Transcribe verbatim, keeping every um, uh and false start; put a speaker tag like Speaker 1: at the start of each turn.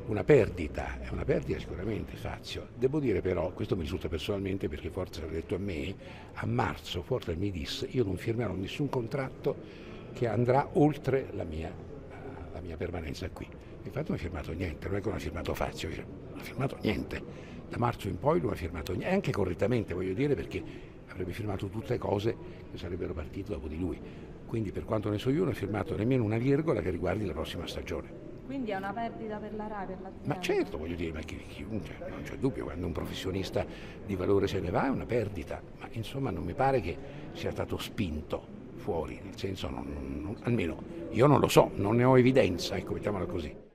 Speaker 1: una perdita, è una perdita sicuramente Fazio. Devo dire però, questo mi risulta personalmente perché Forza l'ha detto a me, a marzo Forza mi disse io non firmerò nessun contratto che andrà oltre la mia, la mia permanenza qui. Infatti non ha firmato niente, non è che non ha firmato Fazio, non ha firmato niente. Da marzo in poi non ha firmato niente, anche correttamente voglio dire perché avrebbe firmato tutte cose che sarebbero partite dopo di lui. Quindi per quanto ne so io non ha firmato nemmeno una virgola che riguardi la prossima stagione.
Speaker 2: Quindi è una perdita per la RAI, per
Speaker 1: Ma
Speaker 2: l'azienda?
Speaker 1: certo, voglio dire, ma chi- chiunque, non c'è dubbio, quando un professionista di valore se ne va è una perdita, ma insomma non mi pare che sia stato spinto fuori, nel senso, non- non- almeno io non lo so, non ne ho evidenza, ecco, mettiamola così.